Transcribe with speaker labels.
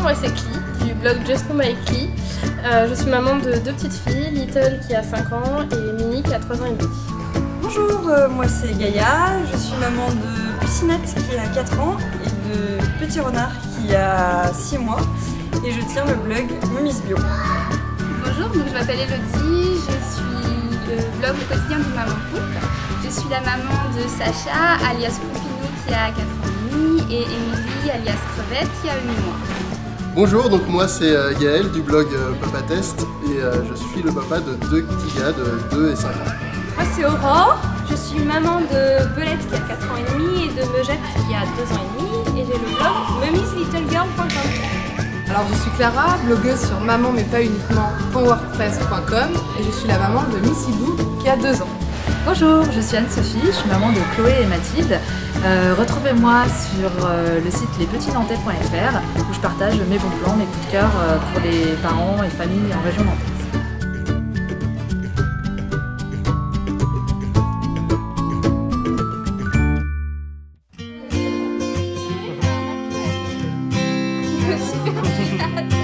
Speaker 1: Bonjour, c'est Cli du blog Just Know My Cli. Je suis maman de deux petites filles, Little qui a 5 ans et Mini qui a 3 ans et demi.
Speaker 2: Bonjour, moi c'est Gaïa, je suis maman de Piscinette qui a 4 ans et de Petit Renard qui a 6 mois et je tiens le blog Mommy's Bio.
Speaker 3: Bonjour, donc je m'appelle Elodie, je suis le blog au quotidien de Maman Poulpe. Je suis la maman de Sacha alias Poupinou qui a 4 ans et demi et Émilie alias Crevette qui a 8 mois.
Speaker 4: Bonjour, donc moi c'est Gaël du blog Papa Test et je suis le papa de deux petits gars de 2 et 5 ans.
Speaker 1: Moi c'est Aurore, je suis maman de Belette qui a 4 ans et demi et de Meugette qui a 2 ans et demi et j'ai le blog mummyslittlegirl.com.
Speaker 5: Alors je suis Clara, blogueuse sur maman mais pas uniquement .wordpress.com et je suis la maman de Missy Boo qui a 2 ans.
Speaker 6: Bonjour, je suis Anne-Sophie, je suis maman de Chloé et Mathilde. Retrouvez-moi sur le site lespetitsnantais.fr où je partage mes bons plans, mes coups de cœur pour les parents et familles en région nantaise.
Speaker 3: Super